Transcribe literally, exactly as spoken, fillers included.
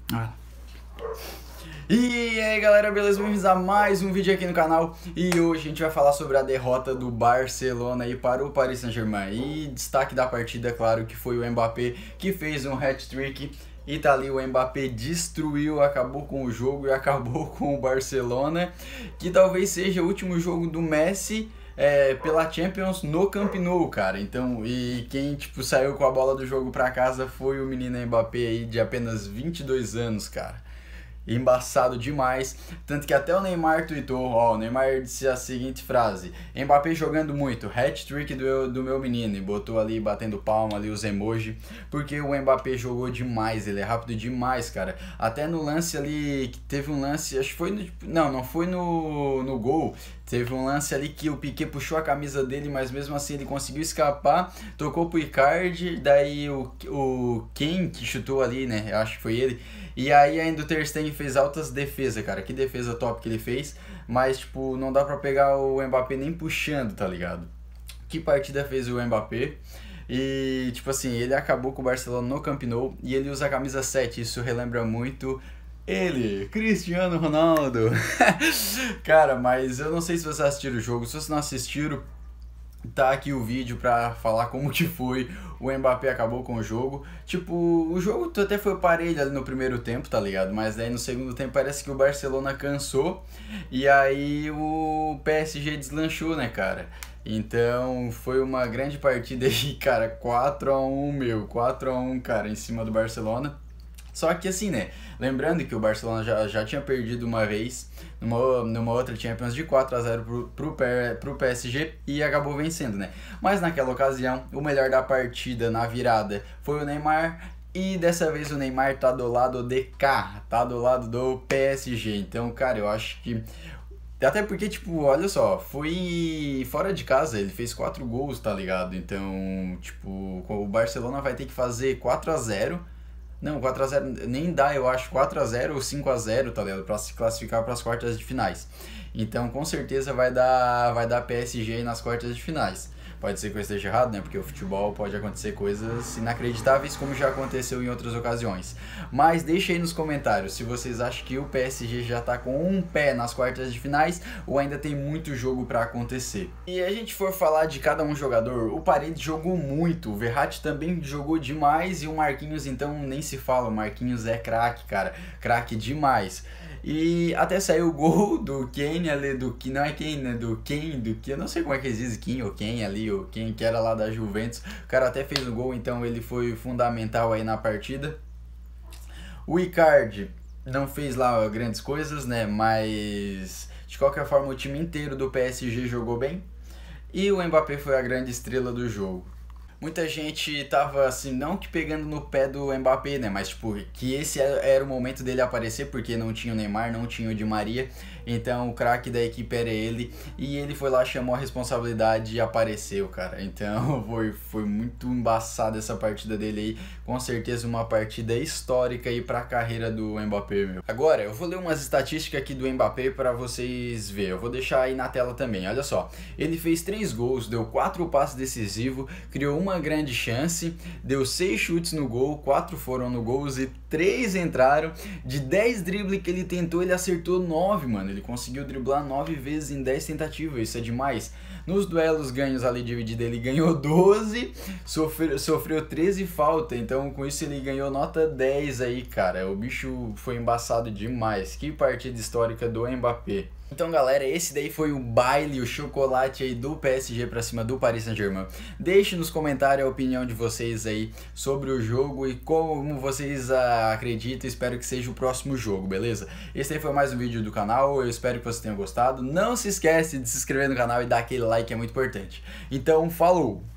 Ah. E aí galera, beleza? Bem-vindos a mais um vídeo aqui no canal. E hoje a gente vai falar sobre a derrota do Barcelona aí para o Paris Saint-Germain. E destaque da partida, claro, que foi o Mbappé, que fez um hat-trick. E tá ali, o Mbappé destruiu, acabou com o jogo e acabou com o Barcelona, que talvez seja o último jogo do Messi É, pela Champions no Camp Nou, cara. Então, e quem tipo saiu com a bola do jogo pra casa foi o menino Mbappé aí de apenas vinte e dois anos, cara. Embaçado demais, tanto que até o Neymar tweetou, ó, o Neymar disse a seguinte frase: Mbappé jogando muito, hat-trick do, do meu menino, e botou ali batendo palma ali os emoji, porque o Mbappé jogou demais, ele é rápido demais, cara. Até no lance ali, que teve um lance, acho que foi no, não, não foi no, no gol, teve um lance ali que o Piqué puxou a camisa dele, mas mesmo assim ele conseguiu escapar, tocou pro Icardi, daí o, o Ken que chutou ali, né, eu acho que foi ele, e aí ainda o Ter Stegen fez altas defesas, cara, que defesa top que ele fez, mas tipo, não dá pra pegar o Mbappé nem puxando, tá ligado? Que partida fez o Mbappé? E tipo assim, ele acabou com o Barcelona no Camp Nou e ele usa a camisa sete, isso relembra muito ele, Cristiano Ronaldo. Cara, mas eu não sei se vocês assistiram o jogo, se vocês não assistiram, tá aqui o vídeo pra falar como que foi. O Mbappé acabou com o jogo. Tipo, o jogo até foi parelho ali no primeiro tempo, tá ligado? Mas daí no segundo tempo parece que o Barcelona cansou. E aí o P S G deslanchou, né, cara? Então foi uma grande partida aí, cara. quatro a um, meu. quatro a um, cara, em cima do Barcelona. Só que assim, né, lembrando que o Barcelona já, já tinha perdido uma vez numa, numa outra Champions de quatro a zero pro, pro, pro P S G e acabou vencendo, né. Mas naquela ocasião, o melhor da partida na virada foi o Neymar. E dessa vez o Neymar tá do lado de cá, tá do lado do P S G. Então, cara, eu acho que... Até porque, tipo, olha só, foi fora de casa, ele fez quatro gols, tá ligado? Então, tipo, o Barcelona vai ter que fazer quatro a zero. Não, quatro a zero nem dá, eu acho, quatro a zero ou cinco a zero, tá ligado? Pra se classificar para as quartas de finais. Então, com certeza vai dar, vai dar P S G nas quartas de finais. Pode ser que eu esteja errado, né? Porque o futebol pode acontecer coisas inacreditáveis, como já aconteceu em outras ocasiões. Mas deixa aí nos comentários se vocês acham que o P S G já tá com um pé nas quartas de finais ou ainda tem muito jogo pra acontecer. E a gente for falar de cada um jogador, o Paredes jogou muito, o Verratti também jogou demais e o Marquinhos então nem se fala, o Marquinhos é craque, cara, craque demais. E até saiu o gol do Kane ali, do que não é Kane, né? Do Kane, do que eu não sei como é que eles dizem, Kane ou Kane ali, ou quem que era lá da Juventus. O cara até fez o gol, então ele foi fundamental aí na partida. O Icardi não fez lá grandes coisas, né? Mas de qualquer forma o time inteiro do P S G jogou bem. E o Mbappé foi a grande estrela do jogo. Muita gente tava assim, não que pegando no pé do Mbappé, né, mas tipo, que esse era o momento dele aparecer, porque não tinha o Neymar, não tinha o Di Maria, então o craque da equipe era ele, e ele foi lá, chamou a responsabilidade e apareceu, cara. Então foi, foi muito embaçada essa partida dele aí, com certeza uma partida histórica aí pra carreira do Mbappé, meu. Agora, eu vou ler umas estatísticas aqui do Mbappé pra vocês verem, eu vou deixar aí na tela também, olha só. Ele fez três gols, deu quatro passes decisivos, criou uma grande chance, deu seis chutes no gol, quatro foram no gol e três entraram. De dez dribles que ele tentou, ele acertou nove, mano. Ele conseguiu driblar nove vezes em dez tentativas, isso é demais. Nos duelos ganhos ali dividido, ele ganhou doze, sofreu, sofreu treze faltas, então com isso ele ganhou nota dez aí, cara. O bicho foi embaçado demais. Que partida histórica do Mbappé. Então galera, esse daí foi o baile, o chocolate aí do P S G pra cima do Paris Saint-Germain. Deixe nos comentários a opinião de vocês aí sobre o jogo e como vocês ah, acreditam. Espero que seja o próximo jogo, beleza? Esse aí foi mais um vídeo do canal, eu espero que vocês tenham gostado. Não se esquece de se inscrever no canal e dar aquele like, é muito importante. Então, falou!